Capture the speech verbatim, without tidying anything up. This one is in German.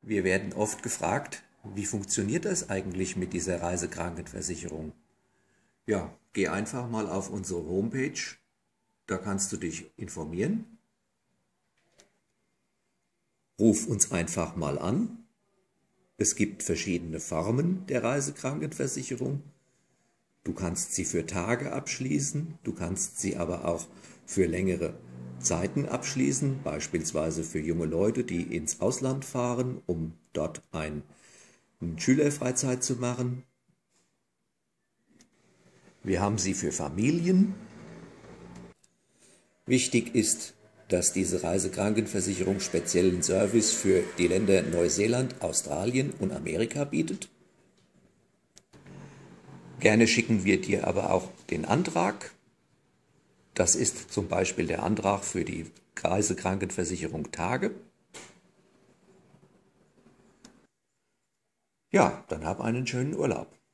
Wir werden oft gefragt, wie funktioniert das eigentlich mit dieser Reisekrankenversicherung? Ja, geh einfach mal auf unsere Homepage, da kannst du dich informieren. Ruf uns einfach mal an. Es gibt verschiedene Formen der Reisekrankenversicherung. Du kannst sie für Tage abschließen, du kannst sie aber auch für längere Zeiten abschließen, beispielsweise für junge Leute, die ins Ausland fahren, um dort ein, eine Schülerfreizeit zu machen. Wir haben sie für Familien. Wichtig ist, dass diese Reisekrankenversicherung speziellen Service für die Länder Neuseeland, Australien und Amerika bietet. Gerne schicken wir dir aber auch den Antrag. Das ist zum Beispiel der Antrag für die Reisekrankenversicherung Tage. Ja, dann hab einen schönen Urlaub.